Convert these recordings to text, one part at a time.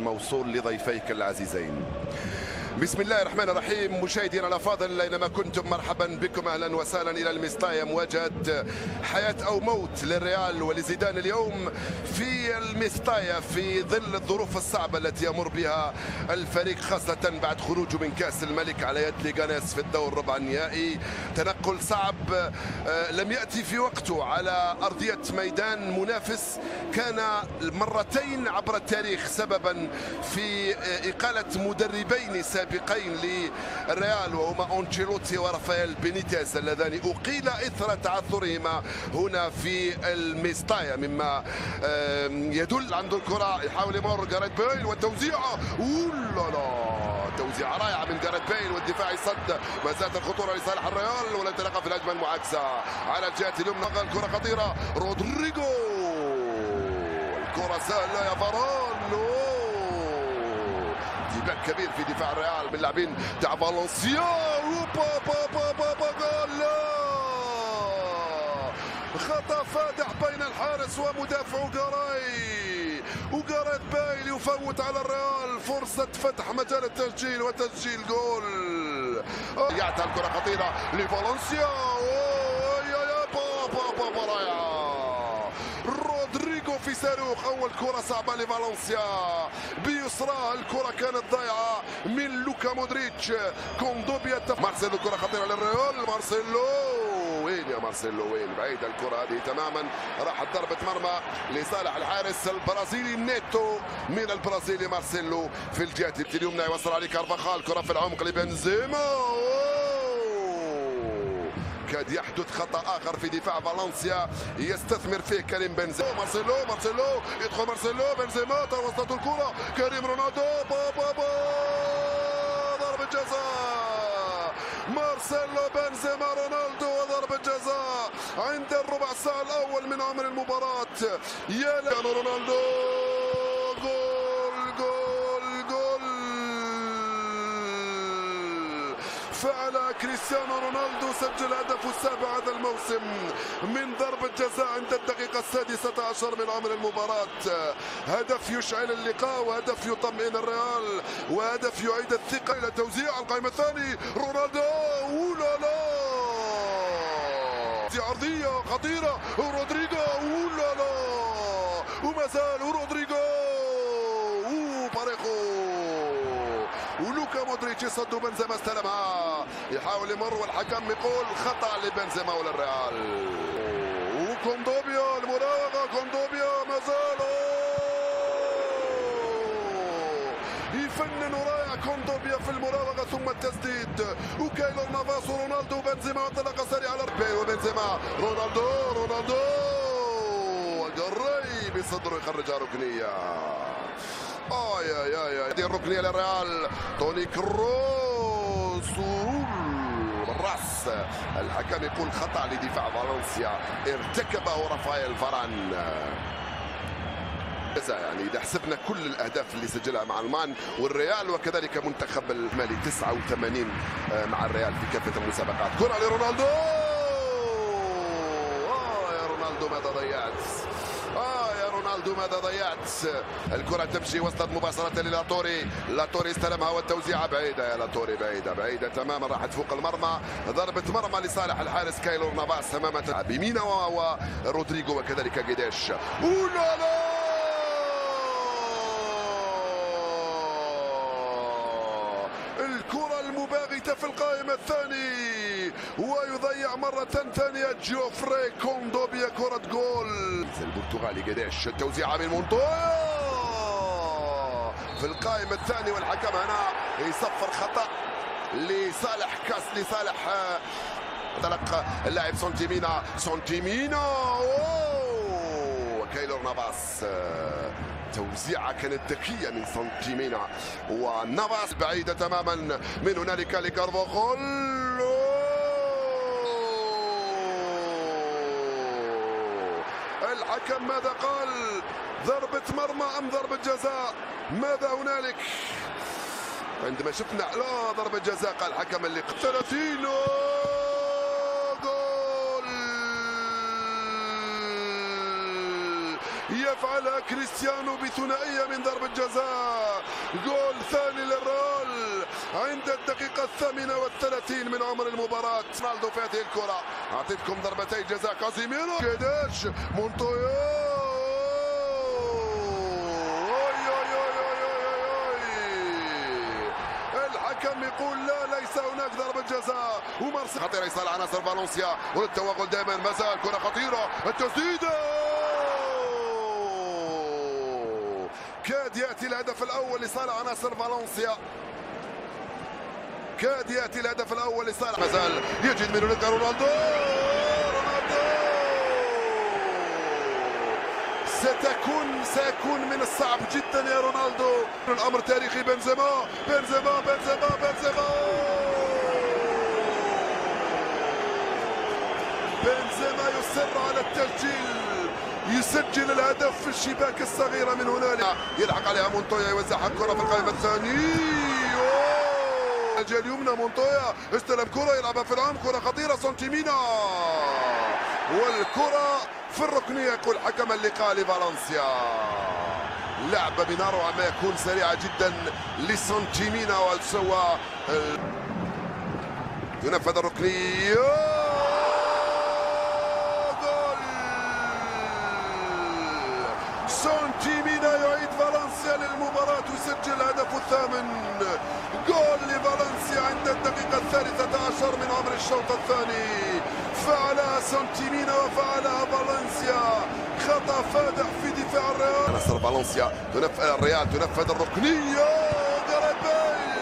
موصول لضيفيك العزيزين. بسم الله الرحمن الرحيم. مشاهدينا الافاضل اينما كنتم، مرحبا بكم، اهلا وسهلا الى المستايا. مواجهه حياه او موت للريال ولزيدان اليوم في المستايا في ظل الظروف الصعبه التي يمر بها الفريق، خاصه بعد خروجه من كاس الملك على يد ليغانيس في الدور ربع النهائي. تنقل صعب لم ياتي في وقته على ارضيه ميدان منافس كان مرتين عبر التاريخ سببا في اقاله مدربين سابقين للريال، وهما أنشيلوتي ورافائيل بينيتيز، اللذان أقيل إثر تعثرهما هنا في الميستايا، مما يدل عند الكرة يحاول يمر جاريث بيل والتوزيعة، توزيعة رائعة من جاريث بيل والدفاع يصد، ما زالت الخطورة لصالح الريال ولا تلقى في الهجمة المعاكسة على الجهة اليمنى. الكرة خطيرة، رودريغو، الكرة سهلة يا فاران، ارتباك كبير في دفاع الريال من لاعبين تاع فالنسيا. خطأ فادح بين الحارس ومدافع جاراي، وجاريث بيل يفوت على الريال فرصة فتح مجال التسجيل وتسجيل جول. يعطى الكرة خطيرة لفالنسيا، رودريغو في صاروخ، اول كره صعبه لفالنسيا بيسراه، الكره كانت ضايعه من لوكا مودريتش. كوندوبيا مارسيلو، كره خطيره للريال، مارسيلو وين يا مارسيلو وين؟ بعيده الكره هذه تماما، راحت ضربه مرمى لصالح الحارس البرازيلي نيتو من البرازيلي مارسيلو. في الجهه اليمنى يوصل عليه كارفاخال، كره في العمق لبنزيما، كاد يحدث خطأ آخر في دفاع فالنسيا يستثمر فيه كريم بنزيما. مارسيلو يدخل، مارسيلو بنزيما وسط الكرة، كريم رونالدو، ضربة جزاء، مارسيلو بنزيما رونالدو وضربة جزاء عند الربع ساعة الأول من عمر المباراة. يا رونالدو، فعل كريستيانو رونالدو، سجل هدفه السابع هذا الموسم من ضربة جزاء عند الدقيقة 16 من عمر المباراة. هدف يشعل اللقاء، وهدف يطمئن الريال، وهدف يعيد الثقة إلى توزيع القائمة الثاني. رونالدو، عرضية خطيرة، رودريغو، وما زال رودريغو، باريخو، ولوكا مودريتش يصد، بنزيما استلمها يحاول يمر والحكم يقول خطأ لبنزيما وللريال. وكوندوبيا المراوغة، كوندوبيا ما زال يفنن رائع كوندوبيا في المراوغة ثم التسديد، وكايلور نافاس ورونالدو وبنزيما انطلاقة سريعة على الربي، وبنزيما رونالدو جراي بصدره يخرجها ركنية. يا هذه الركنيه للريال، توني كروس بالراس، الحكم يقول خطا لدفاع فالنسيا ارتكبه رافائيل فاران. يعني اذا حسبنا كل الاهداف اللي سجلها مع المان والريال وكذلك منتخب المالي 89 مع الريال في كافه المسابقات. كره لرونالدو، يا رونالدو ماذا ضيعت، يا رونالدو ماذا ضيعت. الكرة تمشي، وصلت مباشرة للاتوري، لاتوري استلمها والتوزيعة بعيدة يا لاتوري، بعيدة تماما، راحت فوق المرمى، ضربة مرمى لصالح الحارس كايلور نافاس أمام بيمينا ورودريغو وكذلك جيديش. الكرة المباغتة في القائمة الثاني، ويضيع مرة ثانية جوفري كوندوبيا كرة جول. البرتغالي جيديش، التوزيعة من مونتويا في القائمة الثاني، والحكم هنا يصفر خطأ لصالح تلقى اللاعب سونتيمينا وكايلور نافاس. توزيعة كانت ذكية من سونتيمينا ونافاس، بعيدة تماما من هنالك لكارفاخال. الحكم ماذا قال؟ ضربة مرمى أم ضربة جزاء؟ ماذا هنالك؟ عندما شفنا لا ضربة جزاء، قال الحكم اللي 30 جول يفعلها كريستيانو بثنائية من ضربة جزاء. جول ثاني للريال عند الدقيقة 38 من عمر المباراة. رونالدو في هذه الكرة. أعطيتكم ضربتي جزاء كازيميرو. كيداش مونتويا. الحكم يقول لا، ليس هناك ضربة جزاء. ومارسيل خطيرة يصل عناصر فالنسيا والتوغل دائما. مازال كرة خطيرة، التسديدة كاد يأتي الهدف الأول لصالح عناصر فالنسيا. كاد يأتي الهدف الأول لصالح. مازال يجد من هناك رونالدو. سيكون من الصعب جدا يا رونالدو. الامر تاريخي. بنزيما يصر على التسجيل، يسجل الهدف في الشباك الصغيره من هنالك. يلحق عليها مونتويا، يوزعها الكره في القائمه الثاني. الجهه اليمنى مونتويا استلم كره يلعبها في العمق، كره خطيره. سنتيمينا والكره في الركنيه. يقول حكم اللقاء لفالنسيا لعبه بنروع ما يكون سريعه جدا لسنتيمينا وسوى ينفذ الركنيه. جول سنتيمينا يعيد فالنسيا للمباراه ويسجل الهدف الثامن. جول لفالنسيا عند الدقيقه 13 من عمر الشوط الثاني. فعلها سنتيمينا وفعلها فالنسيا. خطأ فادح في دفاع الريال. عناصر فالنسيا الريال تنفذ الركنية. جاريث بيل.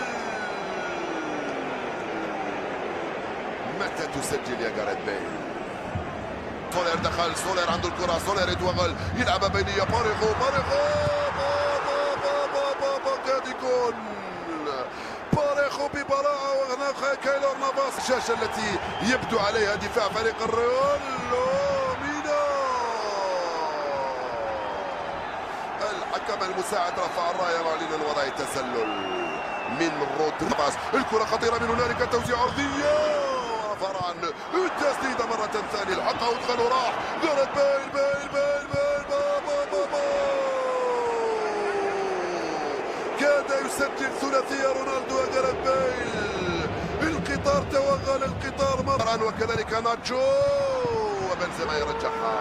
متى تسجل يا جاريث بيل؟ سولير دخل، سولير عنده الكرة، سولير يتوغل يلعبها بينية. باريخو كاد يكون باريخو ببراعة وهناك كايلور نافاس. الشاشة التي يبدو عليها دفاع فريق الريال. مينا الحكم المساعد رفع الراية معلنا وضع التسلل من رودريغيز. الكرة خطيرة من هنالك، توزيع أرضية فرعا التسديدة مرة ثانية. الحقها ودخل وراح. جاريث بيل كاد يسجل ثلاثية رونالدو وجاريث بيل. القطار توغل، القطار مرة وكذلك ناتشو وبنزيما يرجعها.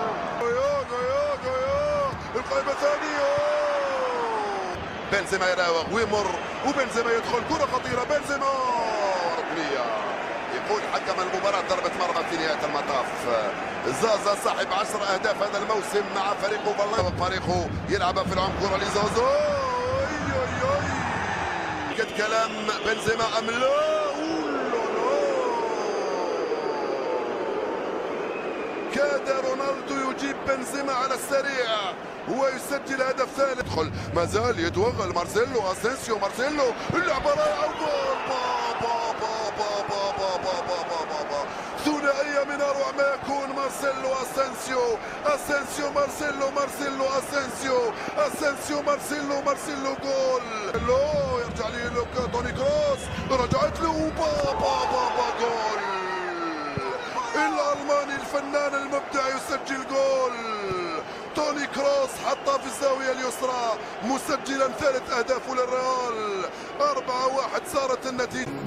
القائمة الثانية. بنزيما يراوغ ويمر وبنزيما يدخل، كرة خطيرة. بنزيما ركنية. يقول حكم المباراة ضربة مرمى في نهاية المطاف. زازا صاحب 10 أهداف هذا الموسم مع فريقه. فريقه يلعبها في العمق، كرة لزازا. قد كلام بنزيما أم لا؟ كاد رونالدو يجيب بنزيما على السريع ويسجل هدف ثالث. يدخل مازال يتوغل مارسيلو اسينسيو. مارسيلو اللعبة رائعة وجول. ثنائية من أروع ما يكون. مارسيلو اسينسيو مارسيلو اسينسيو جول. لو يرجع لي توني كروس، رجعت له جول. الألماني الفنان المبدع يسجل جول. توني كروس حطها في الزاوية اليسرى، مسجلا ثالث أهدافه للريال. 4-1 صارت النتيجة.